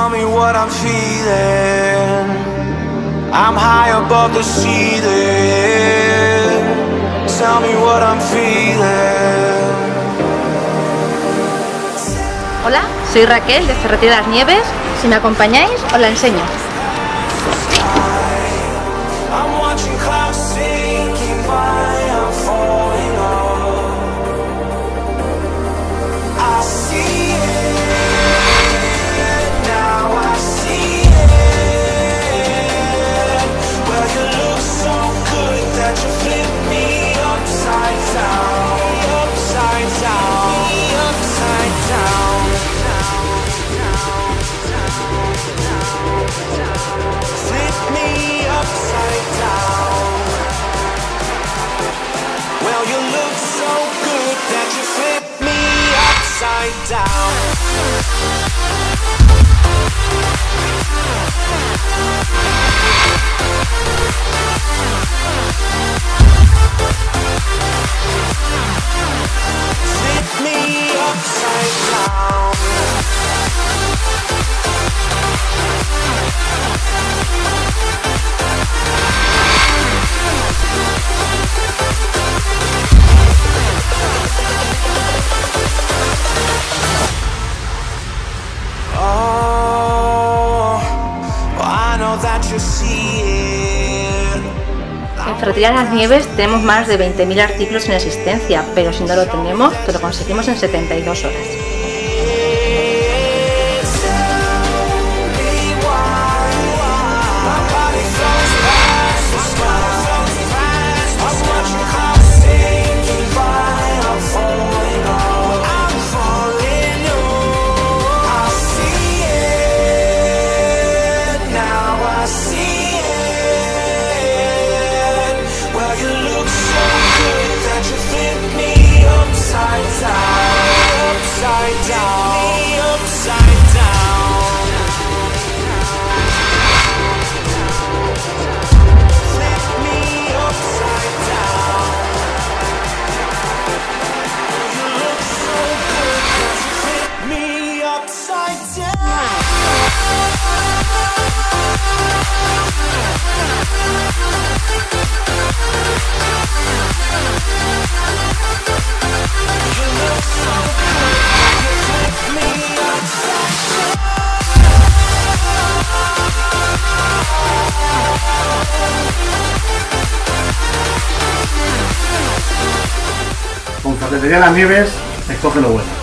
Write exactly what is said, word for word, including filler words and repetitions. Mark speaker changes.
Speaker 1: Tell me what I'm feeling. I'm high above the ceiling. Tell me what I'm feeling.
Speaker 2: Hola, soy Raquel de Ferretería Las Nieves. Si me acompañáis, os la enseño.
Speaker 1: I'm watching clouds sinking by. I'm falling off. I see it now. I see it. Well, you look so good that you flip me upside down, upside down, upside down. Flip me upside down. Well, you look so good that you flip me upside down. Flip me upside down.
Speaker 2: En Ferretería Las Nieves tenemos más de veinte mil artículos en existencia, pero si no lo tenemos, te lo conseguimos en setenta y dos horas.
Speaker 3: Con Ferretería Las Nieves, escoge lo bueno.